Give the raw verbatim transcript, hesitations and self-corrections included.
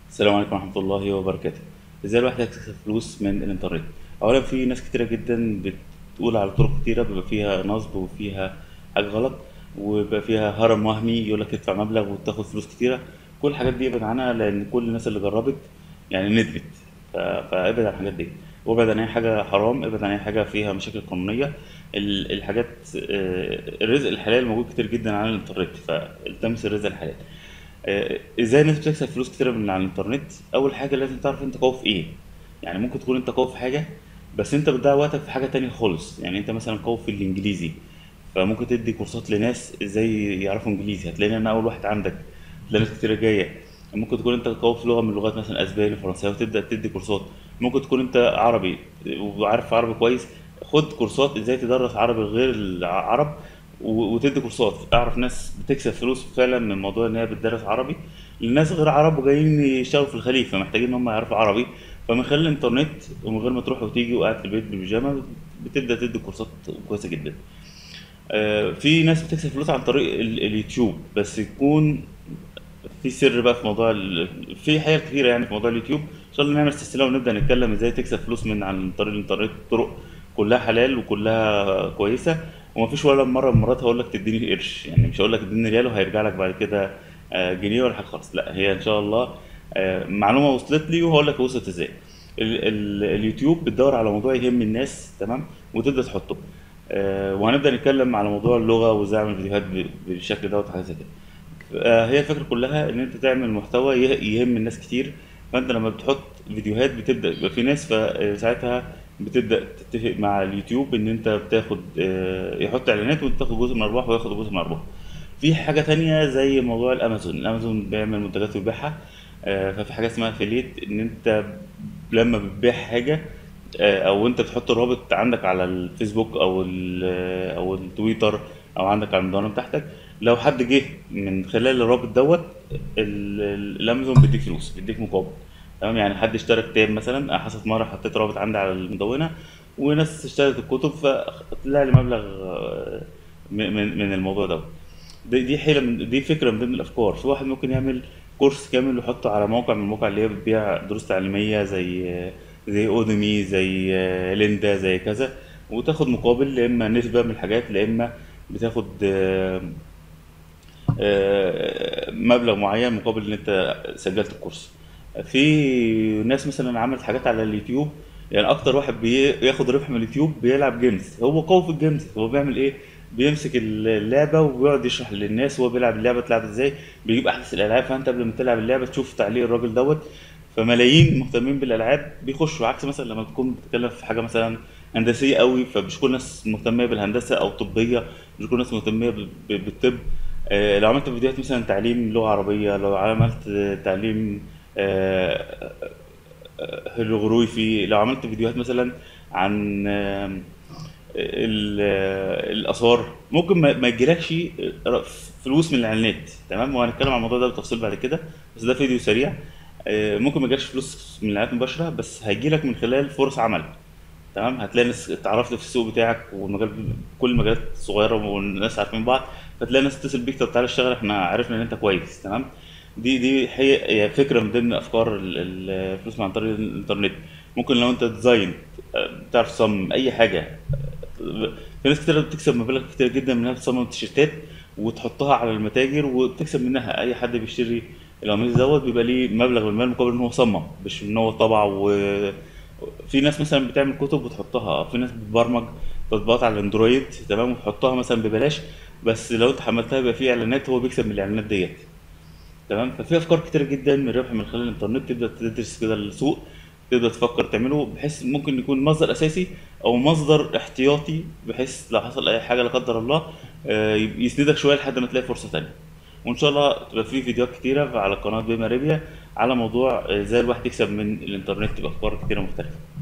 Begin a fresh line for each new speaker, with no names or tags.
السلام عليكم ورحمة الله وبركاته. ازاي الواحد يكسب فلوس من الانترنت؟ اولا في ناس كتيرة جدا بتقول على طرق كتيرة بيبقى فيها نصب وفيها حاجة غلط، وبيبقى فيها هرم وهمي يقول لك ادفع مبلغ وتاخد فلوس كتيرة. كل الحاجات دي ابعد عنها، لان كل الناس اللي جربت يعني ندمت. ف- فابعد عن الحاجات دي، وابعد عن اي حاجة حرام، ابعد عن اي حاجة فيها مشاكل قانونية. ال- الحاجات آه، الرزق الحلال موجود كتير جدا على الانترنت، فالتمس الرزق الحلال. آه، ازاي الناس بتكسب فلوس كتيرة من على الانترنت؟ اول حاجة لازم تعرف انت قوي في ايه. يعني ممكن تكون انت قوي في حاجة، بس انت بتضيع وقتك في حاجة تانية خالص. يعني انت مثلا قوي في الانجليزي، فممكن تدي كورسات لناس ازاي يعرفوا انجليزي، هتلاقيني انا اول واحد عندك، تلاقي ناس كتيرة جاية. ممكن تكون انت قوي في لغة من اللغات، مثلا اسباني فرنساوي، وتبدأ تدي كورسات. ممكن تكون انت عربي وعارف عربي كويس، خد كورسات ازاي تدرس عربي غير العرب، و- وتدي كورسات. اعرف ناس بتكسب فلوس فعلا من موضوع ان هي بتدرس عربي للناس غير عرب وجايين يشتغلوا في الخليج، فمحتاجين ان هم يعرفوا عربي. فمن خلال الانترنت ومن غير ما تروح وتيجي وقاعد في البيت بالبيجامه، بتبدا تدي كورسات كويسه جدا. آه، في ناس بتكسب فلوس عن طريق ال- اليوتيوب، بس يكون في سر بقى في موضوع ال... في حاجات كتيرة يعني في موضوع اليوتيوب. ان شاء الله نعمل سلسلة ونبدأ نتكلم ازاي تكسب فلوس من عن طريق الانترنت. طرق كلها حلال وكلها كويسة، ومفيش ولا مرة من المرات هقول لك تديني قرش. يعني مش هقول لك اديني ريال وهيرجع لك بعد كده آه، جنيه ولا حاجة خالص. لا، هي ان شاء الله آه، معلومة وصلت لي وهقول لك وصلت ازاي. ال... ال... اليوتيوب بتدور على موضوع يهم الناس، تمام، وتبدأ تحطه. آه، وهنبدأ نتكلم على موضوع اللغة وازاي اعمل فيديوهات ب- بالشكل دوت وحاجات زي كده. آه، هي الفكرة كلها ان انت تعمل محتوى يه- يهم الناس كتير. فانت لما بتحط فيديوهات بتبدأ يبقى في ناس، فساعتها بتبدأ تتفق مع اليوتيوب ان انت بتاخد آه، يحط اعلانات وانت تاخد جزء من الارباح وياخد جزء من الارباح. في حاجة تانية زي موضوع الامازون. الامازون بيعمل منتجات ويبيعها. آه، ففي حاجة اسمها افيليت، ان انت لما بتبيع حاجة آه، او انت بتحط الرابط عندك على الفيسبوك او ال- او التويتر، او عندك على المدونة بتاعتك، لو حد جه من خلال الرابط دوت، ال- ال- الامازون بيديك فلوس، بيديك مقابل. تمام، يعني حد اشترى كتاب مثلا، أنا حصلت مره حطيت رابط عندي على المدونه وناس اشترت الكتب، فطلع لي مبلغ آه، من من من الموضوع دوت. دي دي حيله من دي فكره من ضمن الافكار. في واحد ممكن يعمل كورس كامل ويحطه على موقع من المواقع اللي هي بتبيع دروس تعليميه، زي زي اوديمي، زي آه، ليندا، زي كذا، وتاخد مقابل، لا اما نسبه من الحاجات، لا اما بتاخد آه، آه، مبلغ معين مقابل ان انت سجلت الكورس. في ناس مثلا عملت حاجات على اليوتيوب. يعني اكتر واحد بياخد ربح من اليوتيوب بيلعب جيمز. هو قوي في الجيمز، هو بيعمل ايه؟ بيمسك اللعبه وبيقعد يشرح للناس وهو بيلعب اللعبه تلعب ازاي، بيجيب احدث الالعاب. فانت قبل ما تلعب اللعبه تشوف تعليق الراجل دوت. فملايين مهتمين بالالعاب بيخشوا، عكس مثلا لما تكون بتتكلم في حاجه مثلا هندسيه قوي، فمش كل الناس مهتمه بالهندسه، او طبيه مش كل الناس مهتمه ب- ب- بالطب. آه، لو عملت فيديوهات مثلا تعليم لغة عربية، لو عملت آه، تعليم آه، هيروغليفي، لو عملت فيديوهات مثلا عن آه، ال- آه، الآثار، ممكن ما ما يجيلكش فلوس من الإعلانات. تمام، وهنتكلم عن الموضوع ده بالتفصيل بعد كده، بس ده فيديو سريع. آه، ممكن ما يجيلكش فلوس من الإعلانات مباشرة، بس هيجيلك من خلال فرص عمل. تمام، هتلاقي ناس اتعرفت في السوق بتاعك، والمجال كل المجالات صغيره والناس عارفين بعض، فتلاقي ناس تتصل بيك، طب تعالى اشتغل، احنا عرفنا ان انت كويس. تمام، دي دي هي هي فكره من ضمن افكار ال- ال- الفلوس من عن طريق الانترنت. ممكن لو انت ديزاين، آه، بتعرف تصمم اي حاجه. آه، في ناس كتير بتكسب مبالغ كتير جدا من انها تصمم تيشيرتات وتحطها على المتاجر وبتكسب منها. اي حد بيشتري القميص دوت بيبقى ليه مبلغ من المال مقابل ان هو صمم، مش ان هو طبع. و في ناس مثلا بتعمل كتب وتحطها، في ناس بتبرمج تطبيقات على الاندرويد، تمام، وتحطها مثلا ببلاش، بس لو انت حملتها يبقى في اعلانات، هو بيكسب من الاعلانات ديت. تمام، ففي افكار كتير جدا من الربح من خلال الانترنت. تبدا تدرس كده السوق، تبدا تفكر تعمله، بحيث ممكن يكون مصدر اساسي او مصدر احتياطي، بحيث لو حصل اي حاجه لا قدر الله آه، يسندك شويه لحد ما تلاقي فرصه تانية. وان شاء الله تبقى في فيديوهات كتيره على قناه بيما ريبيا على موضوع آه، ازاي الواحد يكسب من الانترنت بافكار كتيره مختلفه.